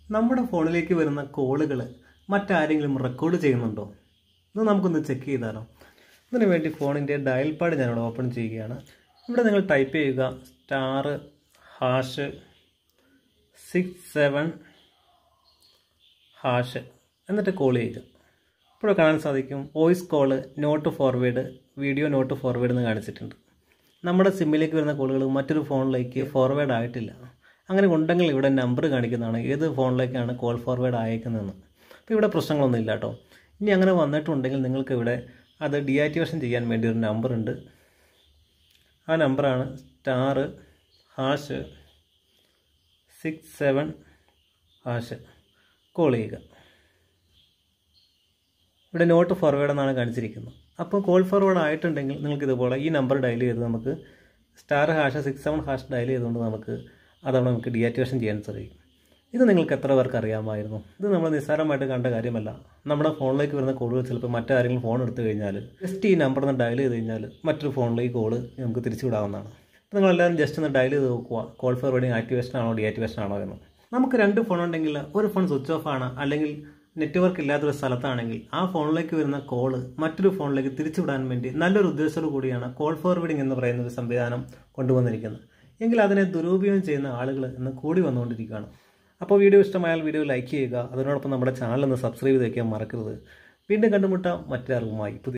നമ്മുടെ ഫോണിലേക്ക് വരുന്ന കോളുകൾ മറ്റാരെങ്കിലും റെക്കോർഡ് ചെയ്യുന്നുണ്ടോ? ഇത് നമുക്കൊന്ന് ചെക്ക് ചെയ്താലോ. ഇതിനു വേണ്ടി ഫോണിൻ്റെ ഡയൽ പാഡ് ഞാനിവിടെ ഓപ്പൺ ചെയ്യുകയാണ്. ഇവിടെ നിങ്ങൾ ടൈപ്പ് ചെയ്യുക *#67# എന്നിട്ട് കോൾ ചെയ്യുക. ഇപ്പോൾ കാണാൻ സാധിക്കും voice call not forward, video not forward എന്ന് കാണിച്ചിട്ടുണ്ട്. നമ്മുടെ സിമ്മിലേക്ക് വരുന്ന കോളുകൾ മറ്റൊരു ഫോണിലേക്ക് ഫോർവേഡ് ആയിട്ടില്ല. അങ്ങനെ ഉണ്ടെങ്കിൽ ഇവിടെ നമ്പർ കാണിക്കുന്നതാണ് ഏത് ഫോണിലേക്കാണ് കോൾ ഫോർവേഡ് അയക്കുന്നതെന്ന്. അപ്പോൾ ഇവിടെ പ്രശ്നങ്ങളൊന്നും ഇല്ല കേട്ടോ. ഇനി അങ്ങനെ വന്നിട്ടുണ്ടെങ്കിൽ നിങ്ങൾക്ക് ഇവിടെ അത് ഡീആക്ടിവേഷൻ ചെയ്യാൻ വേണ്ടി ഒരു നമ്പറുണ്ട്. ആ നമ്പറാണ് *#67# കോൾ ചെയ്യുക. ഇവിടെ നോട്ട് ഫോർവേഡ് എന്നാണ് കാണിച്ചിരിക്കുന്നത്. അപ്പോൾ കോൾ ഫോർവേഡ് ആയിട്ടുണ്ടെങ്കിൽ നിങ്ങൾക്ക് ഇതുപോലെ ഈ നമ്പർ ഡയൽ ചെയ്ത് നമുക്ക് *#67# ഡയൽ ചെയ്തുകൊണ്ട് അതവിടെ നമുക്ക് ഡീആക്ടിവേഷൻ ചെയ്യാൻ സാധിക്കും. ഇത് നിങ്ങൾക്ക് എത്ര പേർക്ക് അറിയാമായിരുന്നു? ഇത് നമ്മൾ നിസ്സാരമായിട്ട് കണ്ട കാര്യമല്ല. നമ്മുടെ ഫോണിലേക്ക് വരുന്ന കോളുകൾ ചിലപ്പോൾ മറ്റാരെങ്കിലും ഫോൺ എടുത്തു കഴിഞ്ഞാൽ ജസ്റ്റ് ഈ നമ്പർ ഒന്ന് ഡയൽ ചെയ്ത് കഴിഞ്ഞാൽ മറ്റൊരു ഫോണിലേക്ക് കോള് നമുക്ക് തിരിച്ചു വിടാവുന്നതാണ്. അപ്പോൾ നിങ്ങളെല്ലാവരും ജസ്റ്റ് ഒന്ന് ഡയൽ ചെയ്ത് നോക്കുക കോൾ ഫോർവേഡിങ് ആക്ടിവേഷൻ ആണോ ഡീആക്ടിവേഷൻ ആണോ എന്ന്. നമുക്ക് 2 ഫോൺ ഉണ്ടെങ്കിൽ ഒരു ഫോൺ സ്വിച്ച് ഓഫ് ആണ്, അല്ലെങ്കിൽ നെറ്റ്വർക്ക് ഇല്ലാത്തൊരു സ്ഥലത്താണെങ്കിൽ ആ ഫോണിലേക്ക് വരുന്ന കോള് മറ്റൊരു ഫോണിലേക്ക് തിരിച്ചുവിടാൻ വേണ്ടി നല്ലൊരു ഉദ്ദേശത്തോടു കൂടിയാണ് കോൾ ഫോർവേഡിംഗ് എന്ന് പറയുന്ന ഒരു സംവിധാനം കൊണ്ടുവന്നിരിക്കുന്നത്. എങ്കിൽ അതിനെ ദുരുപയോഗം ചെയ്യുന്ന ആളുകൾ ഇന്ന് കൂടി വന്നുകൊണ്ടിരിക്കുകയാണ്. അപ്പോൾ വീഡിയോ ഇഷ്ടമായാൽ വീഡിയോ ലൈക്ക് ചെയ്യുക. അതിനോടൊപ്പം നമ്മുടെ ചാനൽ ഒന്ന് സബ്സ്ക്രൈബ് ചെയ്ത് വയ്ക്കാൻ മറക്കരുത്. വീണ്ടും കണ്ടുമുട്ടാം മറ്റൊരു അറിവുമായി.